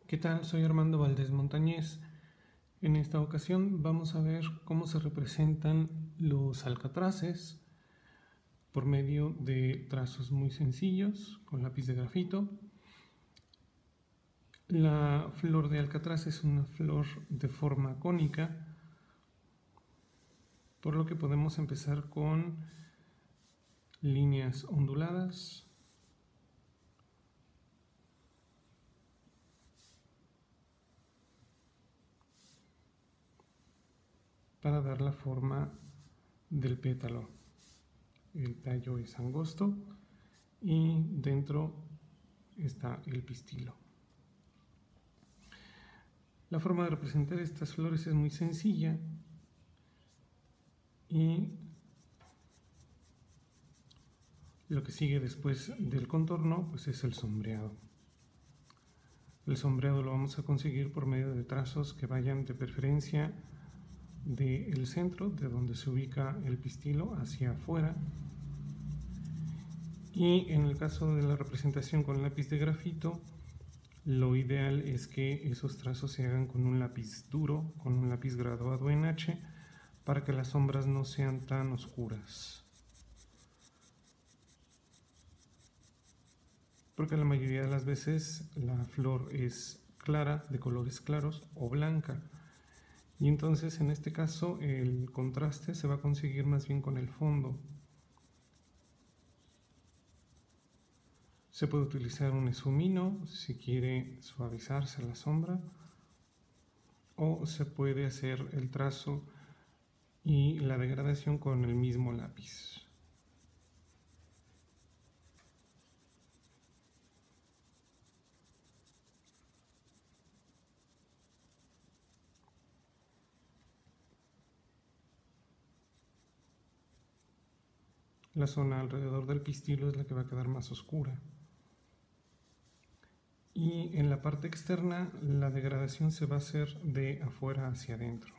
¿Qué tal? Soy Armando Valdés Montañez. En esta ocasión vamos a ver cómo se representan los alcatraces por medio de trazos muy sencillos con lápiz de grafito. La flor de alcatraz es una flor de forma cónica, por lo que podemos empezar con líneas onduladas, para dar la forma del pétalo. El tallo es angosto y dentro está el pistilo. La forma de representar estas flores es muy sencilla y lo que sigue después del contorno pues es el sombreado. El sombreado lo vamos a conseguir por medio de trazos que vayan de preferencia del centro, de donde se ubica el pistilo, hacia afuera. Y en el caso de la representación con lápiz de grafito, lo ideal es que esos trazos se hagan con un lápiz duro, con un lápiz graduado en H, para que las sombras no sean tan oscuras. Porque la mayoría de las veces la flor es clara, de colores claros, o blanca. Y entonces en este caso el contraste se va a conseguir más bien con el fondo. Se puede utilizar un esfumino si quiere suavizarse la sombra, o se puede hacer el trazo y la degradación con el mismo lápiz. La zona alrededor del pistilo es la que va a quedar más oscura. Y en la parte externa la degradación se va a hacer de afuera hacia adentro.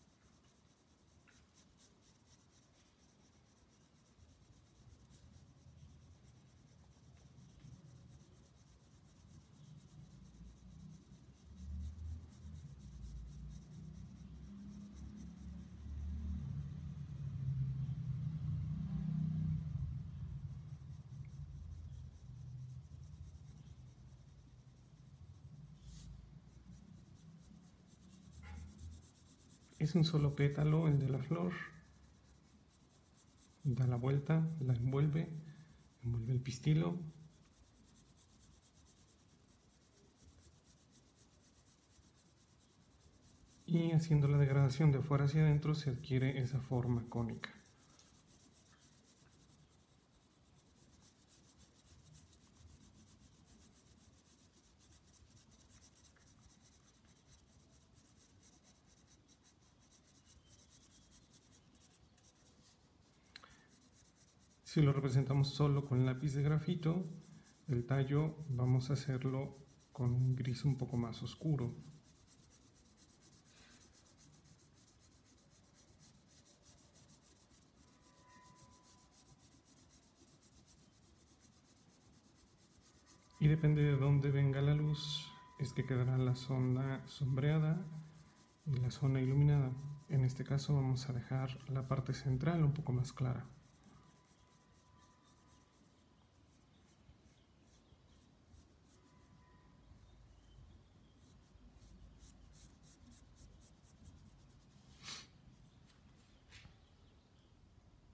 Es un solo pétalo el de la flor. Da la vuelta, la envuelve el pistilo. Y haciendo la degradación de afuera hacia adentro se adquiere esa forma cónica. Si lo representamos solo con lápiz de grafito, el tallo vamos a hacerlo con un gris un poco más oscuro. Y depende de dónde venga la luz, es que quedará la zona sombreada y la zona iluminada. En este caso vamos a dejar la parte central un poco más clara.